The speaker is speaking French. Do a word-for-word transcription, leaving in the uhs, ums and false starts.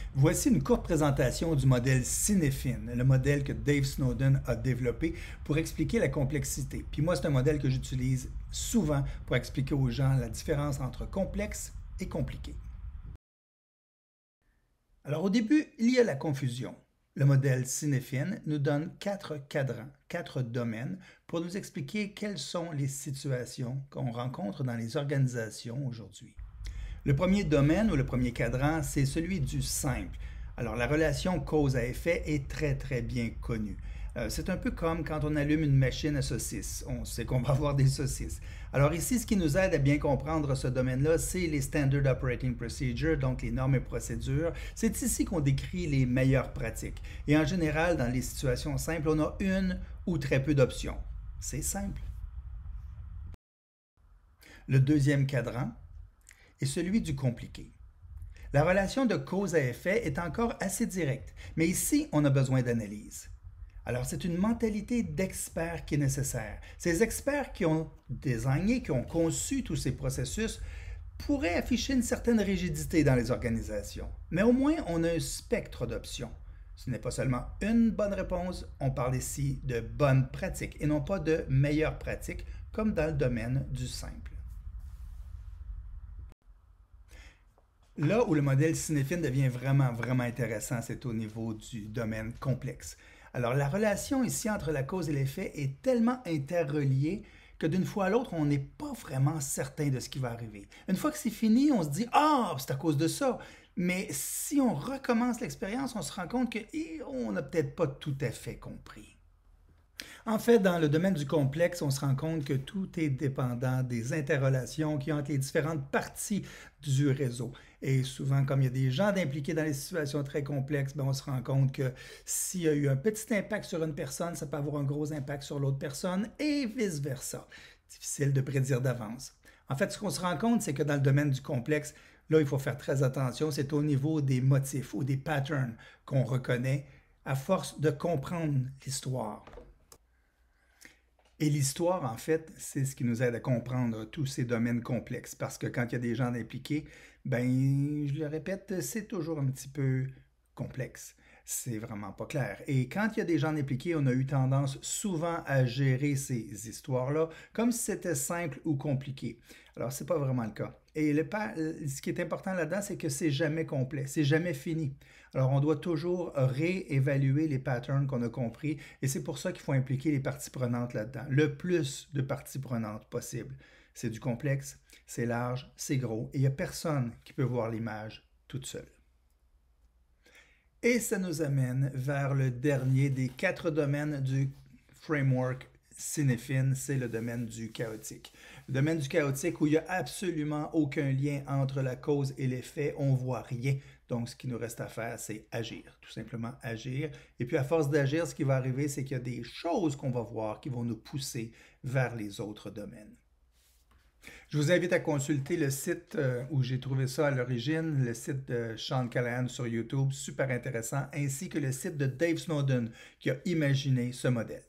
Voici une courte présentation du modèle Cinefin, le modèle que Dave Snowden a développé pour expliquer la complexité. Puis moi, c'est un modèle que j'utilise souvent pour expliquer aux gens la différence entre complexe et compliqué. Alors au début, il y a la confusion. Le modèle Cinefin nous donne quatre cadrans, quatre domaines pour nous expliquer quelles sont les situations qu'on rencontre dans les organisations aujourd'hui. Le premier domaine ou le premier cadran, c'est celui du simple. Alors, la relation cause à effet est très, très bien connue. Euh, c'est un peu comme quand on allume une machine à saucisses. On sait qu'on va avoir des saucisses. Alors ici, ce qui nous aide à bien comprendre ce domaine-là, c'est les Standard Operating Procedures, donc les normes et procédures. C'est ici qu'on décrit les meilleures pratiques. Et en général, dans les situations simples, on a une ou très peu d'options. C'est simple. Le deuxième cadran est celui du compliqué. La relation de cause à effet est encore assez directe, mais ici, on a besoin d'analyse. Alors, c'est une mentalité d'expert qui est nécessaire. Ces experts qui ont désigné, qui ont conçu tous ces processus, pourraient afficher une certaine rigidité dans les organisations, mais au moins, on a un spectre d'options. Ce n'est pas seulement une bonne réponse, on parle ici de bonnes pratiques et non pas de meilleures pratiques, comme dans le domaine du simple. Là où le modèle Cinefin devient vraiment, vraiment intéressant, c'est au niveau du domaine complexe. Alors, la relation ici entre la cause et l'effet est tellement interreliée que d'une fois à l'autre, on n'est pas vraiment certain de ce qui va arriver. Une fois que c'est fini, on se dit « Ah, c'est à cause de ça ». Mais si on recommence l'expérience, on se rend compte qu'on n'a peut-être pas tout à fait compris. En fait, dans le domaine du complexe, on se rend compte que tout est dépendant des interrelations qui ont entre les différentes parties du réseau. Et souvent, comme il y a des gens impliqués dans les situations très complexes, bien, on se rend compte que s'il y a eu un petit impact sur une personne, ça peut avoir un gros impact sur l'autre personne et vice-versa. Difficile de prédire d'avance. En fait, ce qu'on se rend compte, c'est que dans le domaine du complexe, là, il faut faire très attention. C'est au niveau des motifs ou des patterns qu'on reconnaît à force de comprendre l'histoire. Et l'histoire, en fait, c'est ce qui nous aide à comprendre tous ces domaines complexes. Parce que quand il y a des gens impliqués, ben, je le répète, c'est toujours un petit peu complexe. C'est vraiment pas clair. Et quand il y a des gens impliqués, on a eu tendance souvent à gérer ces histoires-là comme si c'était simple ou compliqué. Alors, c'est pas vraiment le cas. Et le, ce qui est important là-dedans, c'est que c'est jamais complet, c'est jamais fini. Alors, on doit toujours réévaluer les patterns qu'on a compris et c'est pour ça qu'il faut impliquer les parties prenantes là-dedans. Le plus de parties prenantes possible. C'est du complexe, c'est large, c'est gros et il n'y a personne qui peut voir l'image toute seule. Et ça nous amène vers le dernier des quatre domaines du framework Cinefin, c'est le domaine du chaotique. Le domaine du chaotique où il n'y a absolument aucun lien entre la cause et l'effet, on ne voit rien. Donc, ce qui nous reste à faire, c'est agir, tout simplement agir. Et puis, à force d'agir, ce qui va arriver, c'est qu'il y a des choses qu'on va voir qui vont nous pousser vers les autres domaines. Je vous invite à consulter le site où j'ai trouvé ça à l'origine, le site de Sean Callahan sur YouTube, super intéressant, ainsi que le site de Dave Snowden qui a imaginé ce modèle.